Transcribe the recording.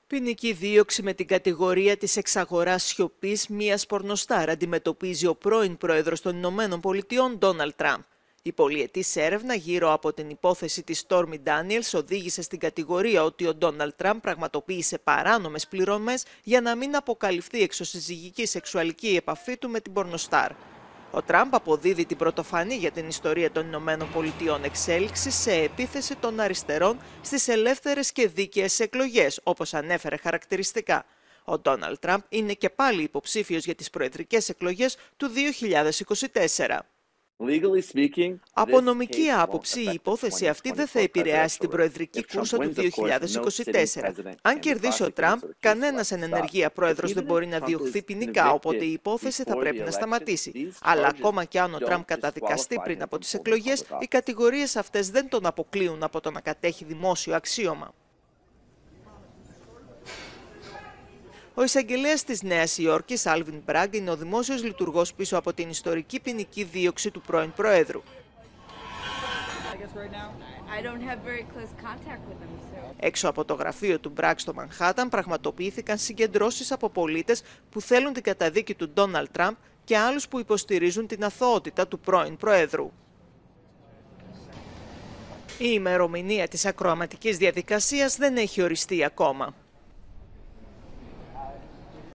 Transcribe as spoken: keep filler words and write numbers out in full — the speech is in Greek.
Ποινική δίωξη με την κατηγορία της εξαγοράς σιωπής μιας πορνοστάρ αντιμετωπίζει ο πρώην πρόεδρος των Ηνωμένων Πολιτειών, Ντόναλντ Τραμπ. Η πολυετής έρευνα γύρω από την υπόθεση της Στόρμι Ντάνιελς οδήγησε στην κατηγορία ότι ο Ντόναλντ Τραμπ πραγματοποίησε παράνομες πληρωμές για να μην αποκαλυφθεί εξωσυζυγική σεξουαλική επαφή του με την πορνοστάρ. Ο Τραμπ αποδίδει την πρωτοφανή για την ιστορία των Ηνωμένων Πολιτειών εξέλιξη σε επίθεση των αριστερών στις ελεύθερες και δίκαιες εκλογές, όπως ανέφερε χαρακτηριστικά. Ο Ντόναλντ Τραμπ είναι και πάλι υποψήφιος για τις προεδρικές εκλογές του δύο χιλιάδες είκοσι τέσσερα. Από νομική άποψη, η υπόθεση αυτή δεν θα επηρεάσει την προεδρική κούρσα του δύο χιλιάδες είκοσι τέσσερα. Αν κερδίσει ο Τραμπ, κανένας εν ενεργεία πρόεδρος δεν μπορεί να διωχθεί ποινικά, οπότε η υπόθεση θα πρέπει να σταματήσει. Αλλά ακόμα και αν ο Τραμπ καταδικαστεί πριν από τις εκλογές, οι κατηγορίες αυτές δεν τον αποκλείουν από το να κατέχει δημόσιο αξίωμα. Ο εισαγγελέας της Νέας Υόρκης, Άλβιν Μπραγκ, είναι ο δημόσιος λειτουργός πίσω από την ιστορική ποινική δίωξη του πρώην Προέδρου. Έξω από το γραφείο του Μπραγκ στο Μανχάταν πραγματοποιήθηκαν συγκεντρώσεις από πολίτες που θέλουν την καταδίκη του Ντόναλντ Τραμπ και άλλους που υποστηρίζουν την αθωότητα του πρώην Προέδρου. Η ημερομηνία της ακροαματικής διαδικασίας δεν έχει οριστεί ακόμα.